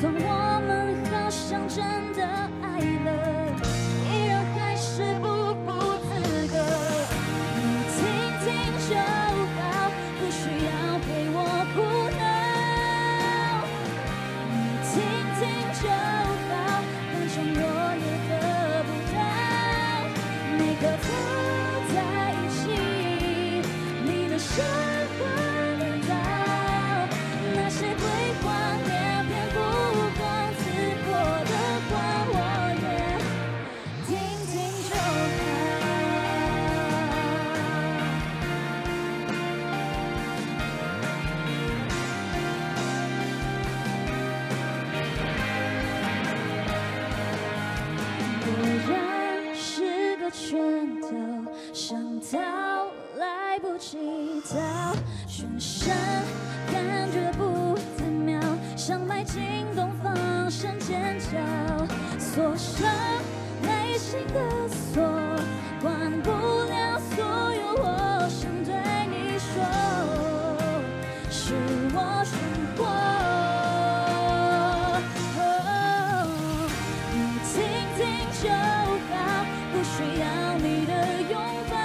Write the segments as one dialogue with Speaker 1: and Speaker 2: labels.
Speaker 1: 算我们好像真的爱了，依然还是不负资格。你听听就好，不需要陪我哭闹。你听听就好，反正我也得不到。每个他在一起，你的生活颠倒，那些辉煌连篇不攻自破的话，我也听听就果然是个圈套，想逃来不及逃，全身感觉不太妙，想迈进东方向尖叫，锁上内心的锁，关不了所有我想对你说，是我选过。你听听就好，不需要你的拥抱。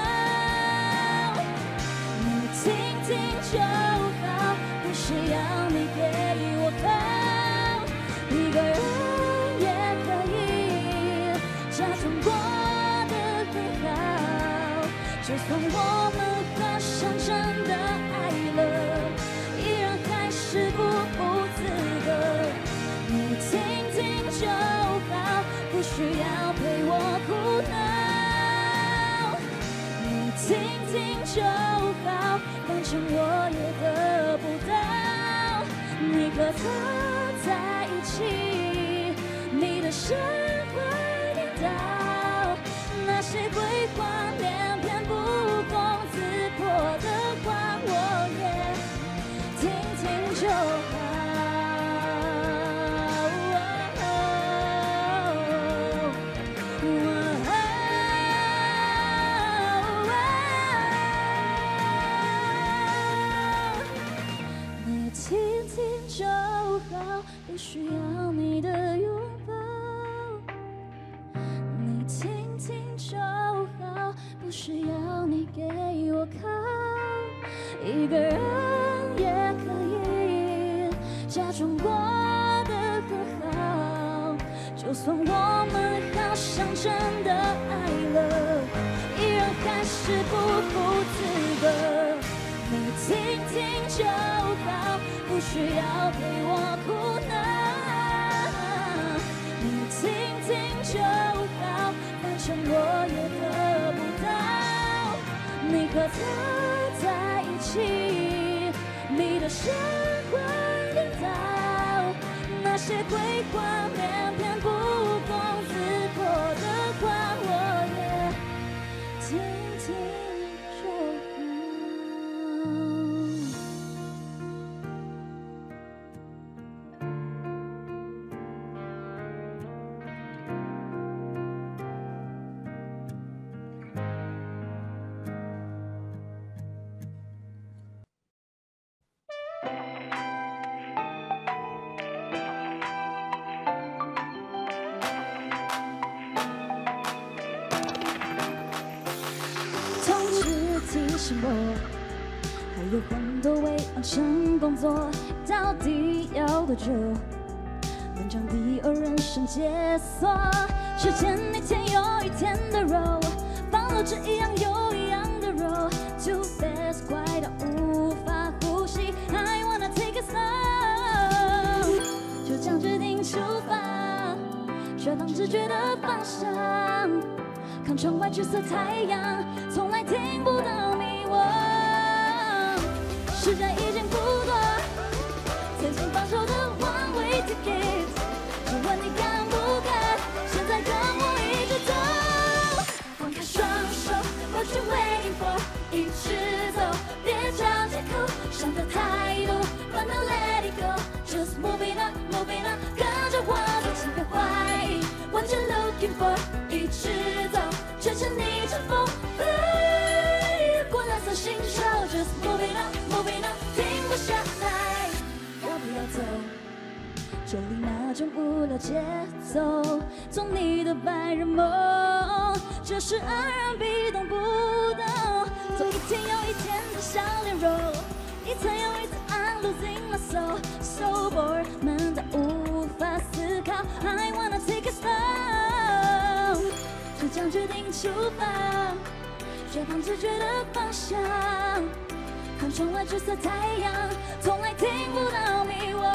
Speaker 1: 你听听就好，不需要你给我抱。一个人也可以假装过得很好，就算我们好像真的爱了，依然还是不负资格。你听听就好，不需要陪我哭闹。你听听就好，反正我也得不到。你和他在一起，你的生活颠倒，那些辉煌连篇不攻自破的话，我也听听就好。你听听就好，不需要你的拥抱。你听听就好，不需要你给我靠。一个人也可以假装过得很好，就算我们好像真的爱了，依然还是不负资格。你听听就好，不需要陪我哭闹。你听听就好，反正我也得不到。你和他在一起，你的生活颠倒，那些辉煌连篇不攻自破的话，我也听听就好。通知提醒我，还有很多未完成工作，到底要多久能将第二人生解锁？时间一天又一天的 roll， 放了这一样又一样的 roll，too fast 快到无法呼吸。I wanna take it slow， 就这样决定出发，学当直觉的方向。看窗外橘色太阳，从来听不到迷惘。时间已经不多，曾经放手的 one way ticket， 只问你敢不敢，现在跟我一直走。放开双手 ，What you waiting for？ 一直走，别找借口，想的太多，不能 let it go，just moving on，moving on， 跟着我走，请别怀疑 ，What you looking for？ 一直走。追着你乘风飞，越过蓝色星球 ，Just moving on，moving on， 停不下来，要不要走？ 手里那种无聊节奏，做你的白日梦，这是R&B懂不懂？做一天又一天的笑脸肉，一次又一次 I'm losing my soul so bored， 闷到无法思考 I wanna take it slow， 就这样决定出发，追放直觉的方向，看窗外橘色太阳，从来听不到迷惘。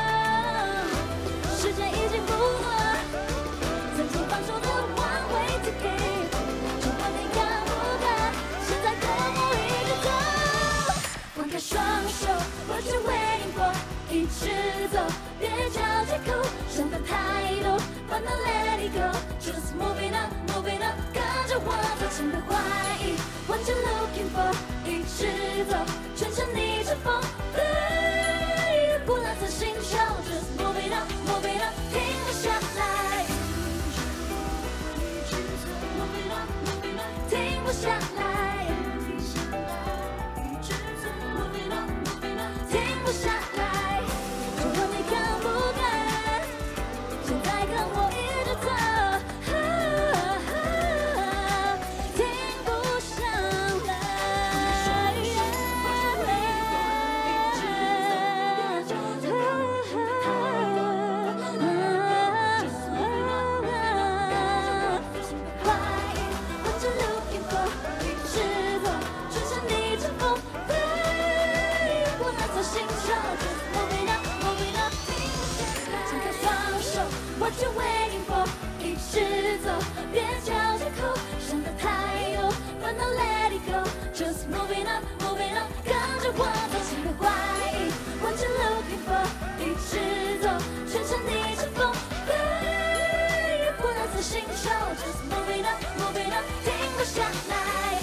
Speaker 1: 时间已经不多，曾经放手的 one way ticket， 就问你敢不敢，现在跟我一直走。放开双手 ，What you waiting for？ 一直走，别找借口，想的太多，不能 let it go。Just moving up, moving up， 跟着我走，请别怀疑 ，What you looking for？ 一直走，全程逆着风，越过蓝色星球 ，Just moving up, moving up， 停不下来，停不下来，停不下来，就问你敢不敢？现在跟我一直走。What you waiting for？ 一直走，别找借口，想的太多，不能 let it go。Just moving up, moving up， 跟着我走，请别怀疑。What you looking for？ 一直走，全程逆着风，越过蓝色星球。Just moving up, moving up， 停不下来。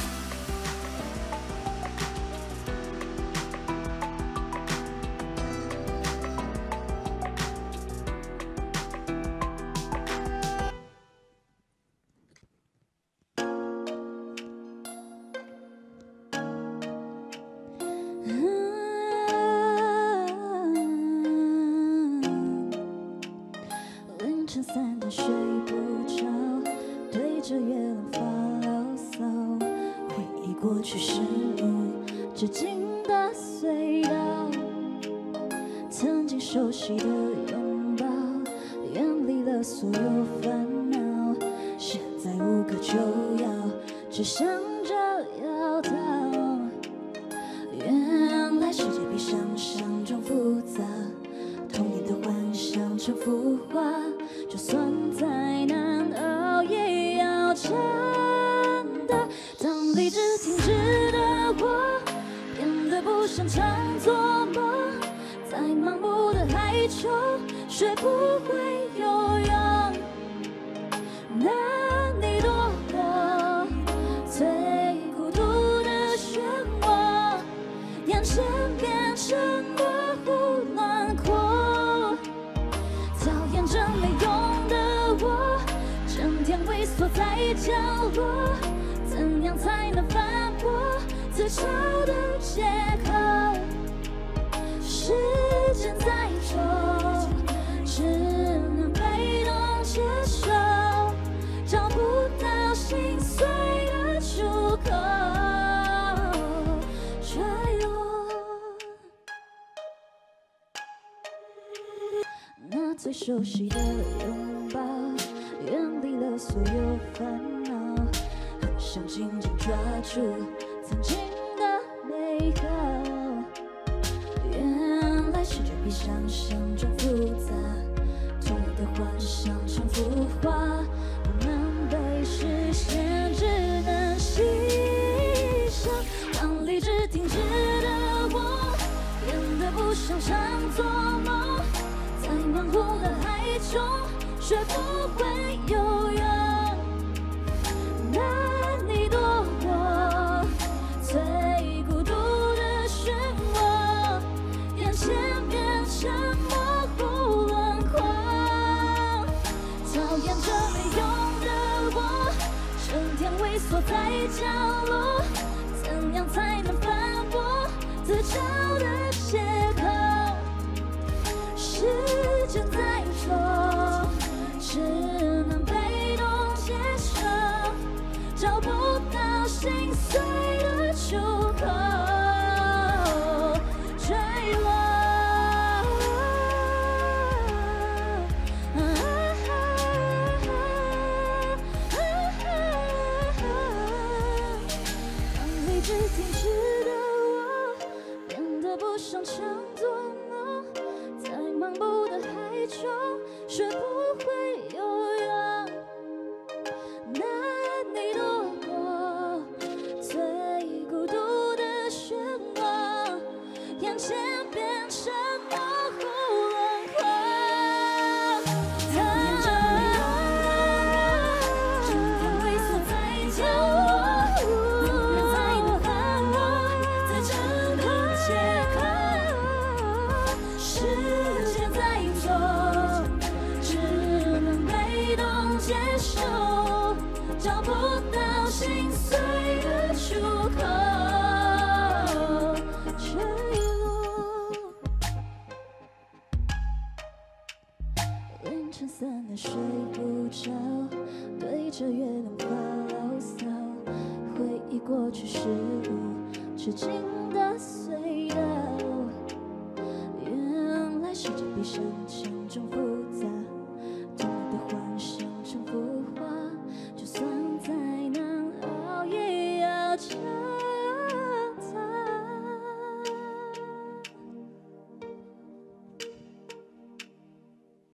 Speaker 1: 凌晨3点睡不着，对着月亮发牢骚，回忆过去是无止境的隧道，曾经熟悉的拥抱，远离了所有烦恼，现在无可救药，只想着要逃。原来世界比想象中复杂，童年的幻想成幅画，就算再难熬也要撑的。当理智停止的我，变得不擅长做梦，在盲目的海中学不会游泳，难你躲我最孤独的漩涡，眼前变成模糊轮廓，讨厌这没用的我，整天萎缩在角落，怎样才能反驳自嘲的借口？时间在走，只能被动接受，找不到心碎的出口。坠落，那最熟悉的拥抱，远离了所有烦恼，很想紧紧抓住曾经的美好。原来世界比想象中复杂，童年的幻想成幅画，不能被实现，只能欣赏。当理智停止的我，变得不擅长做梦，在模糊的海中学不会游泳，难你躲我最孤独的漩涡，眼前变成模糊轮廓，讨厌这没用的我，整天萎缩在角落，怎样才能反驳自嘲的借口？时间在却不会有用。那你躲过最孤独的漩涡，眼前变成模糊轮廓。眼睁没有我，整天萎缩在角落，冷热才能把我在整个切割。时间在走，只能被动接受，找不到心碎的出口。坠落，凌晨3点睡不着，对着月亮发牢骚，回忆过去事无止境的隧道。原来世界比想象